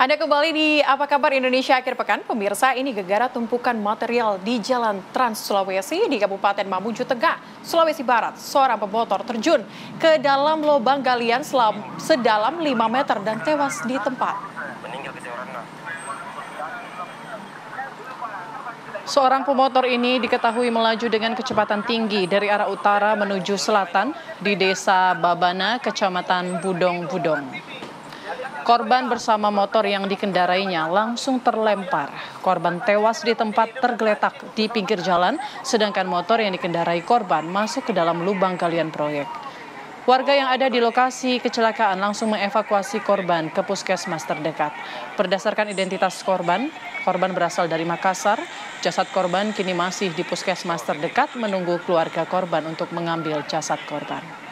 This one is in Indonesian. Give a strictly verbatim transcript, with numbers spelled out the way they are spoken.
Anda kembali di Apa Kabar Indonesia Akhir Pekan. Pemirsa, ini gegara tumpukan material di Jalan Trans Sulawesi di Kabupaten Mamuju Tengah, Sulawesi Barat. Seorang pemotor terjun ke dalam lubang galian selam, sedalam lima meter dan tewas di tempat. Seorang pemotor ini diketahui melaju dengan kecepatan tinggi dari arah utara menuju selatan di Desa Babana, Kecamatan Budong-Budong. Korban bersama motor yang dikendarainya langsung terlempar. Korban tewas di tempat tergeletak di pinggir jalan, sedangkan motor yang dikendarai korban masuk ke dalam lubang galian proyek. Warga yang ada di lokasi kecelakaan langsung mengevakuasi korban ke puskesmas terdekat. Berdasarkan identitas korban, korban berasal dari Makassar. Jasad korban kini masih di puskesmas terdekat menunggu keluarga korban untuk mengambil jasad korban.